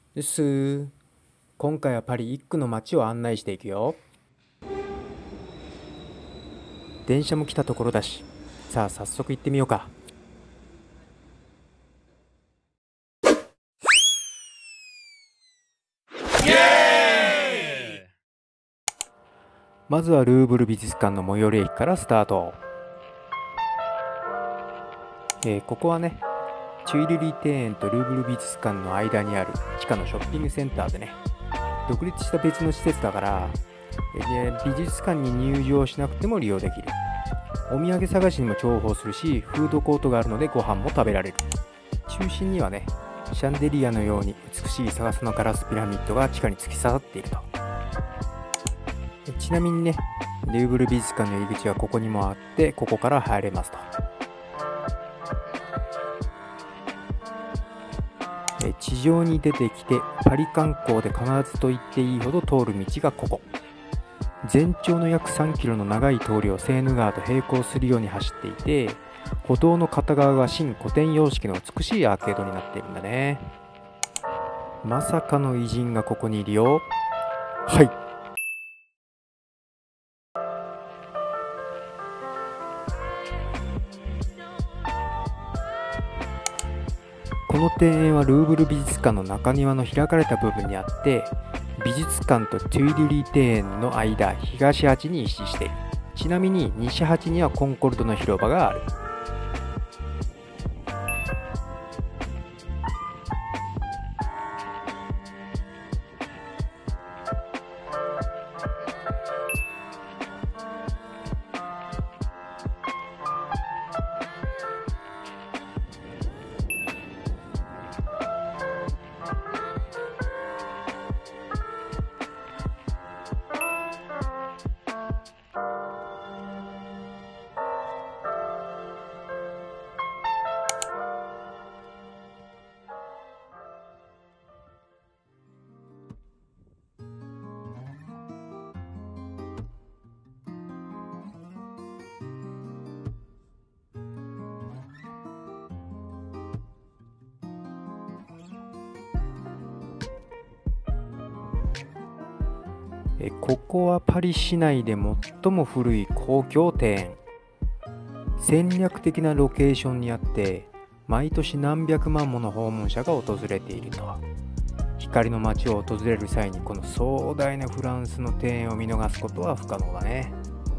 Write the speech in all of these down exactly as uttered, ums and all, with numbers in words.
です。今回はパリいっ区の街を案内していくよ。電車も来たところだし、さあ早速行ってみようか。まずはルーブル美術館の最寄り駅からスタート。えーここはね、チュイルリー庭園とルーブル美術館の間にある地下のショッピングセンターでね、独立した別の施設だから、えー美術館に入場しなくても利用できる。お土産探しにも重宝するし、フードコートがあるのでご飯も食べられる。中心にはね、シャンデリアのように美しいサガスのガラスピラミッドが地下に突き刺さっていると。ちなみにね、ルーブル美術館の入り口はここにもあって、ここから入れますと。地上に出てきてパリ観光で必ずと言っていいほど通る道がここ。全長の約さんキロの長い通りをセーヌ川と並行するように走っていて、歩道の片側が新古典様式の美しいアーケードになっているんだね。まさかの偉人がここにいるよ。はい。この庭園はルーブル美術館の中庭の開かれた部分にあって、美術館とテュイルリー庭園の間東端に位置している。ちなみに西端にはコンコルドの広場がある。えここはパリ市内で最も古い公共庭園。戦略的なロケーションにあって、毎年何百万もの訪問者が訪れていると。光の街を訪れる際にこの壮大なフランスの庭園を見逃すことは不可能だね。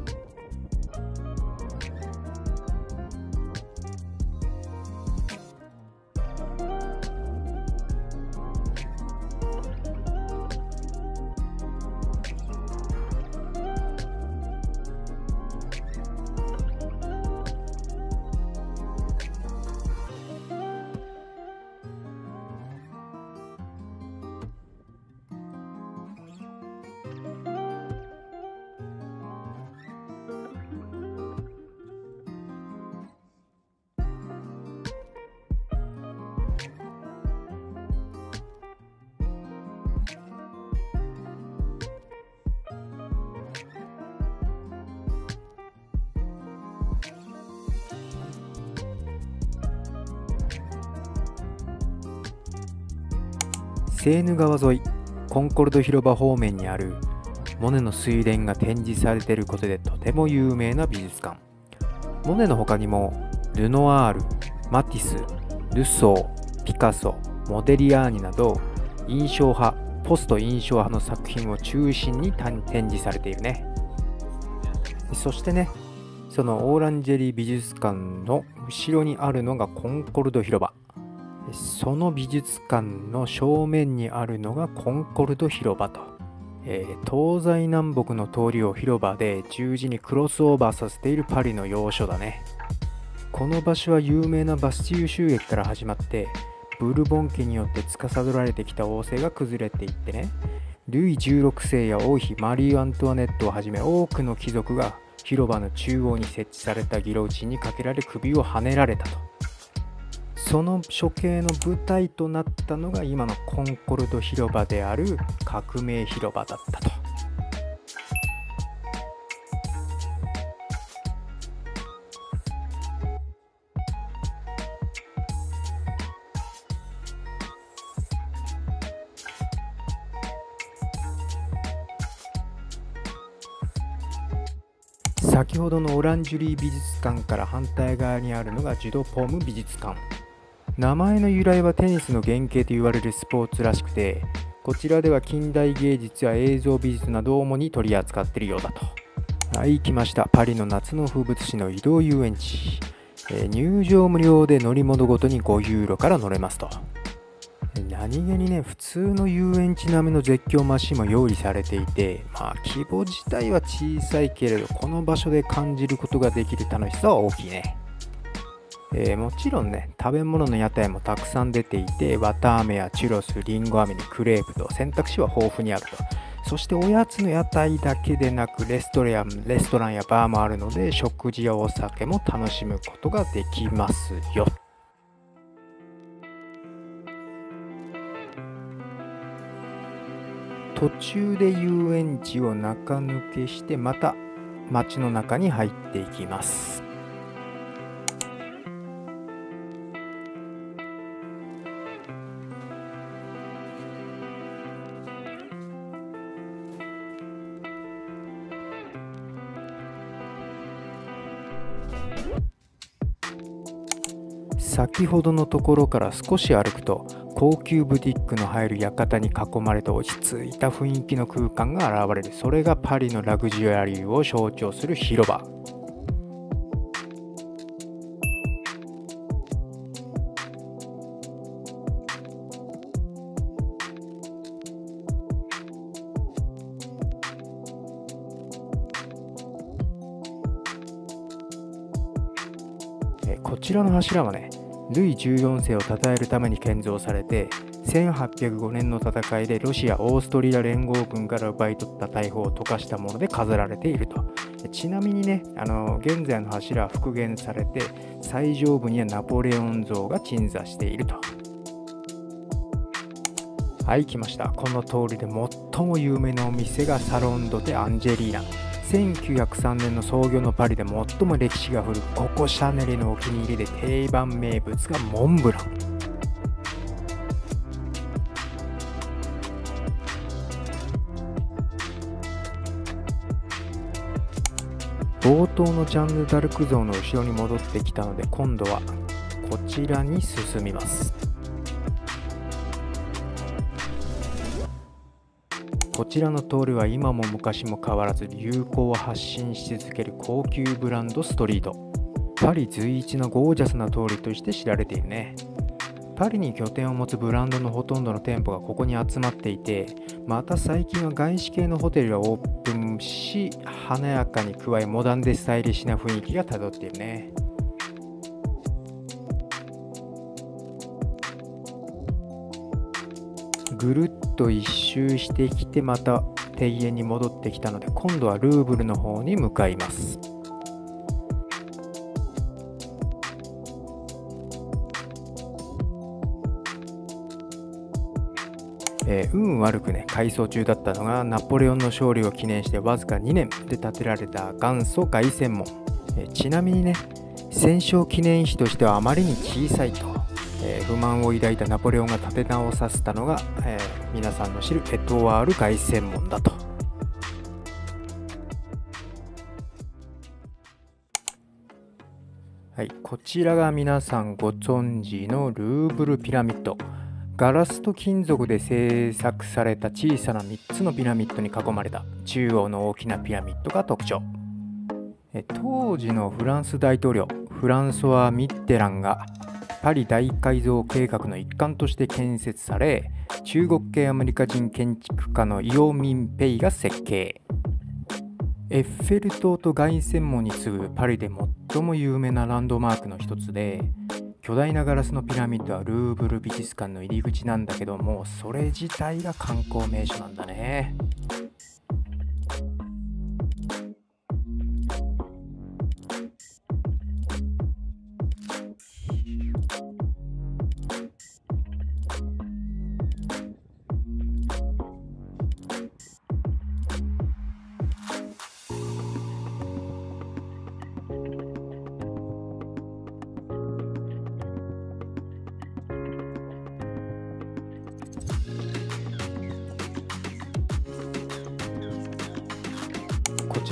セーヌ川沿い、コンコルド広場方面にあるモネの睡蓮が展示されていることでとても有名な美術館。モネの他にもルノワール、マティス、ルソー、ピカソ、モデリアーニなど印象派、ポスト印象派の作品を中心に展示されているね。そしてね、そのオーランジェリー美術館の後ろにあるのがコンコルド広場。その美術館の正面にあるのがコンコルド広場と、えー、東西南北の通りを広場で十字にクロスオーバーさせているパリの要所だね。この場所は有名なバスチュー襲撃から始まって、ブルボン家によって司られてきた王政が崩れていってね、ルイじゅうろくせいや王妃マリー・アントワネットをはじめ多くの貴族が広場の中央に設置されたギロチンにかけられ首をはねられたと。その処刑の舞台となったのが今のコンコルド広場である革命広場だったと。 先ほどのオランジュリー美術館から反対側にあるのがジュドポーム美術館。名前の由来はテニスの原型と言われるスポーツらしくて、こちらでは近代芸術や映像美術などを主に取り扱っているようだと。はい、来ました。パリの夏の風物詩の移動遊園地。えー、入場無料で乗り物ごとにごユーロから乗れますと。何気にね、普通の遊園地並みの絶叫マシンも用意されていて、まあ規模自体は小さいけれど、この場所で感じることができる楽しさは大きいね。えー、もちろんね、食べ物の屋台もたくさん出ていて、綿あめやチュロス、リンゴ飴にクレープと選択肢は豊富にあると。そしておやつの屋台だけでなくレストラン、レストランやバーもあるので、食事やお酒も楽しむことができますよ。途中で遊園地を中抜けして、また街の中に入っていきます。先ほどのところから少し歩くと、高級ブティックの入る館に囲まれた落ち着いた雰囲気の空間が現れる。それがパリのラグジュアリーを象徴する広場。こちらの柱はね、ルイじゅうよんせいを称えるために建造されて、せんはっぴゃくごねんの戦いでロシア・オーストリア連合軍から奪い取った大砲を溶かしたもので飾られていると。ちなみにね、あの現在の柱は復元されて、最上部にはナポレオン像が鎮座していると。はい、来ました。この通りで最も有名なお店がサロン・ド・テ・アンジェリーナ。せんきゅうひゃくさんねんの創業のパリで最も歴史が古く、ココ・シャネルのお気に入りで定番名物がモンブラン。冒頭のジャンヌ・ダルク像の後ろに戻ってきたので、今度はこちらに進みます。こちらの通りは今も昔も変わらず流行を発信し続ける高級ブランドストリート。パリ随一のゴージャスな通りとして知られているね。パリに拠点を持つブランドのほとんどの店舗がここに集まっていて、また最近は外資系のホテルがオープンし、華やかに加えモダンでスタイリッシュな雰囲気が漂っているね。ぐるっと一周してきて、また庭園に戻ってきたので、今度はルーブルの方に向かいます。えー、運悪くね、改装中だったのがナポレオンの勝利を記念してわずかにねんで建てられた元祖凱旋門。えー、ちなみにね、戦勝記念碑としてはあまりに小さいと。えー、不満を抱いたナポレオンが立て直させたのが、えー、皆さんの知るエトワール凱旋門だと。はい、こちらが皆さんご存知のルーブルピラミッド。ガラスと金属で製作された小さなみっつのピラミッドに囲まれた中央の大きなピラミッドが特徴。え当時のフランス大統領フランソワ・ミッテランがパリ大改造計画の一環として建設され、中国系アメリカ人建築家のイオ・ミン・ペイが設計。エッフェル塔と凱旋門に次ぐパリで最も有名なランドマークの一つで、巨大なガラスのピラミッドはルーブル美術館の入り口なんだけども、それ自体が観光名所なんだね。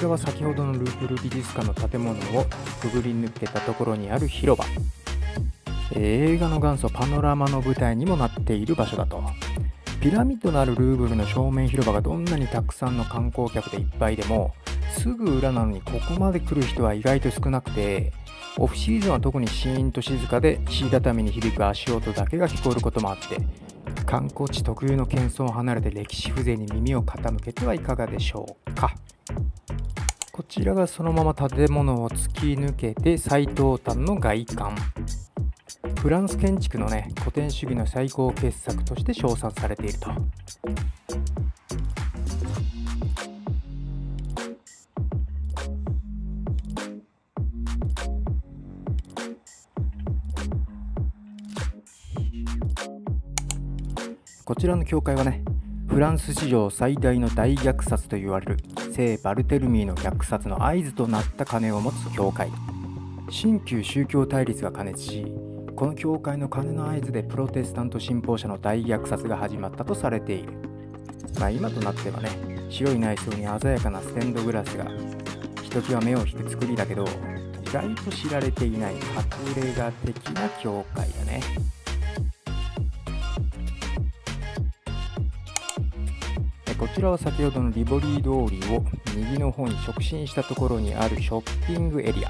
らは先ほどのループル美術館の建物をくぐり抜けたところにある広場。映画の元祖パノラマの舞台にもなっている場所だと。ピラミッドのあるルーブルの正面広場がどんなにたくさんの観光客でいっぱいでも、すぐ裏なのにここまで来る人は意外と少なくて、オフシーズンは特にシーンと静かで石畳に響く足音だけが聞こえることもあって、観光地特有の喧騒を離れて歴史風情に耳を傾けてはいかがでしょうか。こちらがそのまま建物を突き抜けて最東端の外観。フランス建築のね、古典主義の最高傑作として称賛されていると。こちらの教会はね、フランス史上最大の大虐殺と言われる聖バルテルミーの虐殺の合図となった鐘を持つ教会。新旧宗教対立が過熱し、この教会の鐘の合図でプロテスタント信奉者の大虐殺が始まったとされている。まあ今となってはね、白い内装に鮮やかなステンドグラスがひときわ目を引く作りだけど、意外と知られていない隠れ家的な教会だね。こちらは先ほどのリボリー通りを右の方に直進したところにあるショッピングエリア。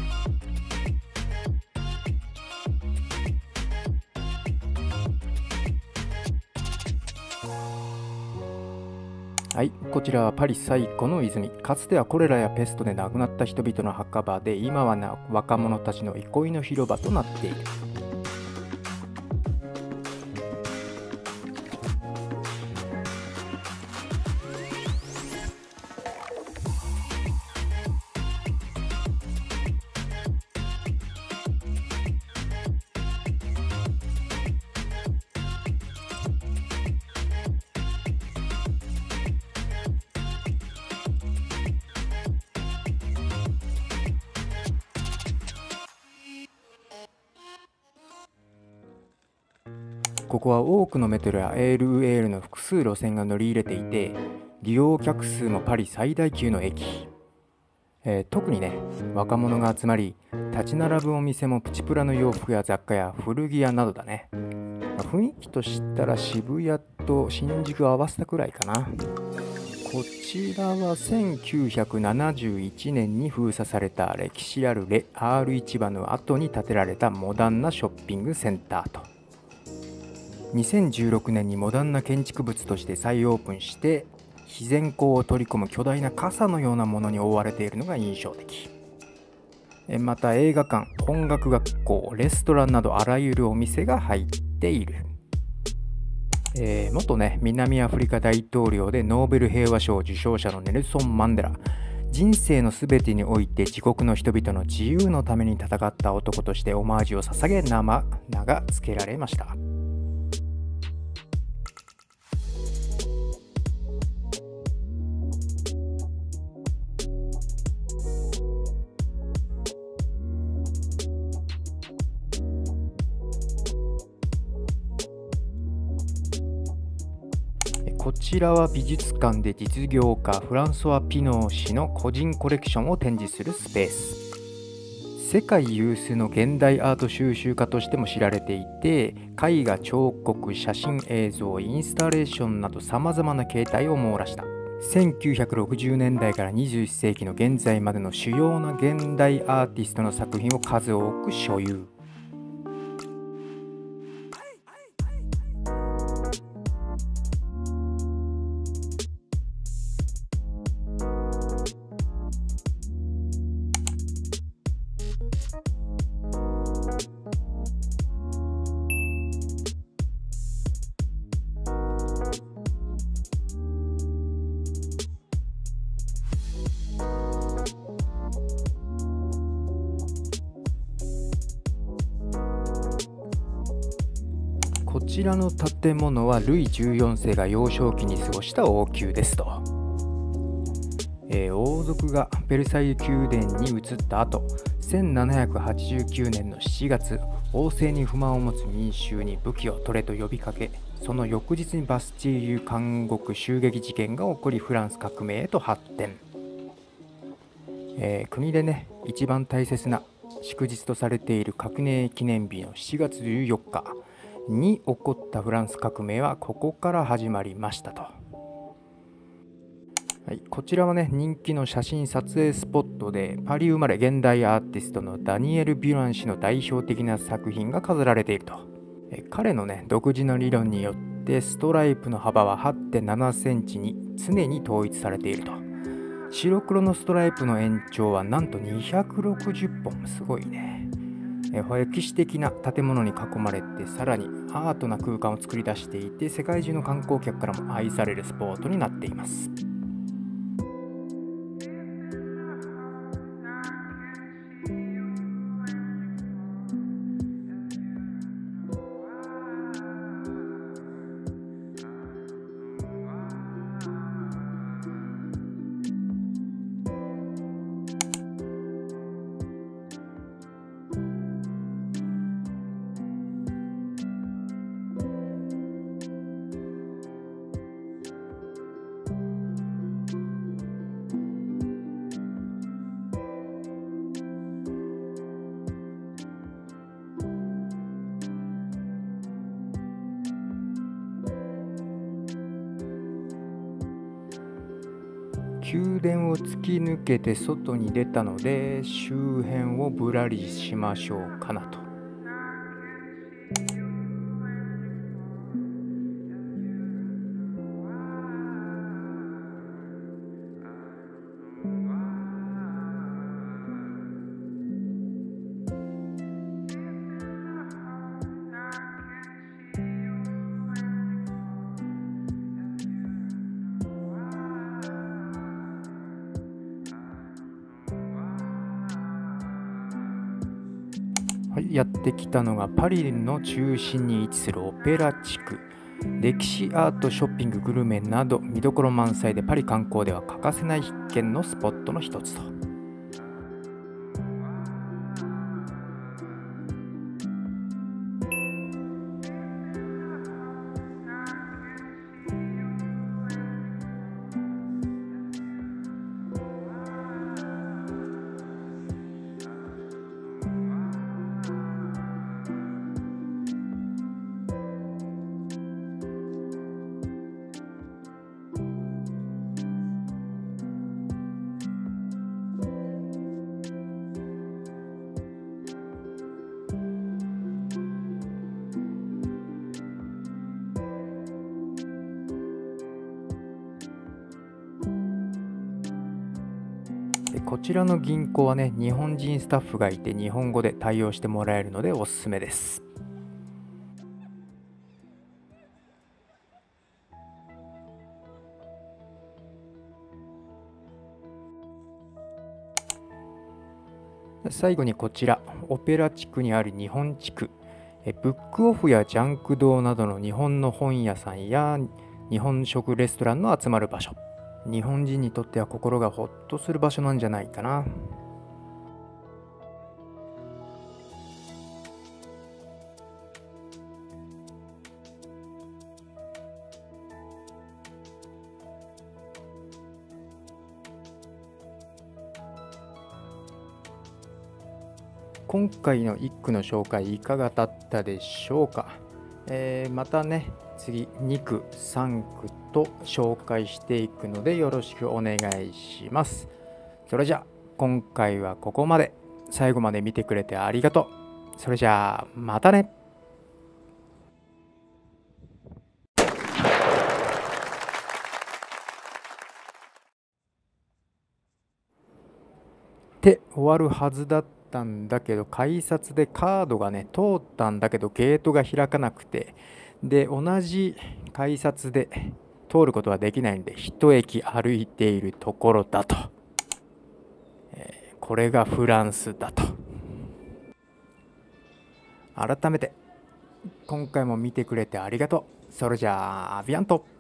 はい、こちらはパリ最古の泉。かつてはコレラやペストで亡くなった人々の墓場で、今はな若者たちの憩いの広場となっている。ここは多くのメトロや エールイーエル の複数路線が乗り入れていて、利用客数もパリ最大級の駅。えー、特にね、若者が集まり、立ち並ぶお店もプチプラの洋服や雑貨や古着屋などだね。まあ、雰囲気としたら渋谷と新宿を合わせたくらいかな。こちらはせんきゅうひゃくななじゅういちねんに封鎖された歴史あるレ アール 市場の後に建てられたモダンなショッピングセンターと。にせんじゅうろくねんにモダンな建築物として再オープンして、自然光を取り込む巨大な傘のようなものに覆われているのが印象的。また映画館、音楽学校、レストランなどあらゆるお店が入っている。えー、元ね、南アフリカ大統領でノーベル平和賞受賞者のネルソン・マンデラ。人生のすべてにおいて自国の人々の自由のために戦った男としてオマージュを捧げ、名が付けられました。こちらは美術館で実業家フランソワ・ピノー氏の個人コレクションを展示するスペース。世界有数の現代アート収集家としても知られていて、絵画、彫刻、写真、映像、インスタレーションなどさまざまな形態を網羅した。せんきゅうひゃくろくじゅうねんだいからにじゅういっせいきの現在までの主要な現代アーティストの作品を数多く所有。こちらの建物はルイじゅうよんせいが幼少期に過ごした王宮ですと。えー、王族がベルサイユ宮殿に移った後、せんななひゃくはちじゅうきゅうねんのしちがつ、王政に不満を持つ民衆に武器を取れと呼びかけ、その翌日にバスチーユ監獄襲撃事件が起こり、フランス革命へと発展。 えー国でね一番大切な祝日とされている革命記念日のしちがつじゅうよっかに起こったフランス革命はここから始まりましたと。はい、こちらはね人気の写真撮影スポットで、パリ生まれ現代アーティストのダニエル・ビュラン氏の代表的な作品が飾られていると。え彼のね独自の理論によってストライプの幅は はちてんななセンチに常に統一されていると。白黒のストライプの延長はなんとにひゃくろくじゅっぽん、すごいね。え歴史的な建物に囲まれて、さらにアートな空間を作り出していて、世界中の観光客からも愛されるスポットになっています。宮殿を突き抜けて外に出たので、周辺をぶらりしましょうかなと。はい、やってきたのがパリの中心に位置するオペラ地区。歴史、アート、ショッピング、グルメなど見どころ満載で、パリ観光では欠かせない必見のスポットの一つと。でこちらの銀行はね、日本人スタッフがいて日本語で対応してもらえるのでおすすめです。最後にこちら、オペラ地区にある日本地区。えブックオフやジャンク堂などの日本の本屋さんや日本食レストランの集まる場所。日本人にとっては心がほっとする場所なんじゃないかな。今回の一句の紹介いかがだったでしょうか。えーまたね、次にく、さんくと紹介していくのでよろしくお願いします。それじゃあ今回はここまで。最後まで見てくれてありがとう。それじゃあまたね。って終わるはずだったんだけど、改札でカードがね通ったんだけどゲートが開かなくて、で同じ改札で通ることはできないんで一駅歩いているところだと、えーこれがフランスだと。改めて今回も見てくれてありがとう。それじゃあアビアント。